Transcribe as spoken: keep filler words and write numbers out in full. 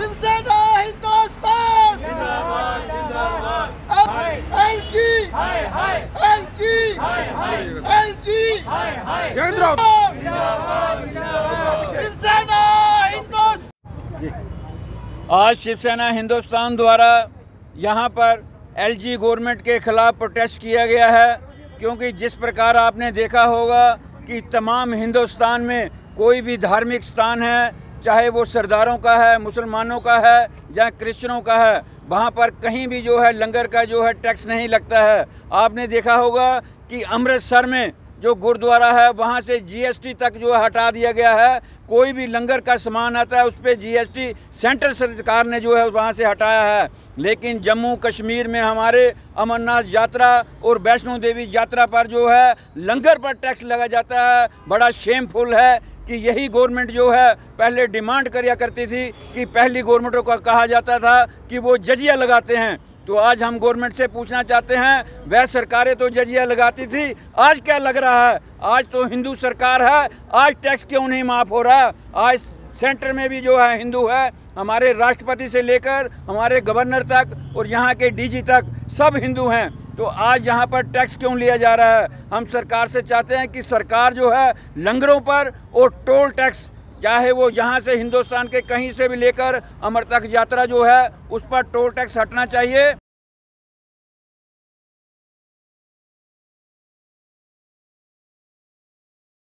Shiv Sena Hindustan LG LG LG Shivsena Hindustan. आज शिवसेना हिंदुस्तान द्वारा यहाँ पर एलजी गवर्नमेंट के खिलाफ प्रोटेस्ट किया गया है, क्योंकि जिस प्रकार आपने देखा होगा कि तमाम हिंदुस्तान में कोई भी धार्मिक स्थान है, चाहे वो सरदारों का है, मुसलमानों का है या क्रिश्चियनों का है, वहाँ पर कहीं भी जो है लंगर का जो है टैक्स नहीं लगता है। आपने देखा होगा कि अमृतसर में जो गुरुद्वारा है वहाँ से जीएसटी तक जो है हटा दिया गया है। कोई भी लंगर का सामान आता है उस पर जीएसटी सेंट्रल सरकार ने जो है वहाँ से हटाया है। लेकिन जम्मू कश्मीर में हमारे अमरनाथ यात्रा और वैष्णो देवी यात्रा पर जो है लंगर पर टैक्स लगा जाता है। बड़ा शेमफुल है कि यही गवर्नमेंट जो है पहले डिमांड करिया करती थी कि पहली गवर्नमेंटों का कहा जाता था कि वो जजिया लगाते हैं। तो आज हम गवर्नमेंट से पूछना चाहते हैं, वह सरकारें तो जजिया लगाती थी, आज क्या लग रहा है? आज तो हिंदू सरकार है, आज टैक्स क्यों नहीं माफ़ हो रहा? आज सेंटर में भी जो है हिंदू है, हमारे राष्ट्रपति से लेकर हमारे गवर्नर तक और यहाँ के डीजी तक सब हिंदू हैं। तो आज यहाँ पर टैक्स क्यों लिया जा रहा है? हम सरकार से चाहते हैं कि सरकार जो है लंगरों पर और टोल टैक्स, चाहे वो यहाँ से हिंदुस्तान के कहीं से भी लेकर अमर तक यात्रा जो है उस पर टोल टैक्स हटना चाहिए।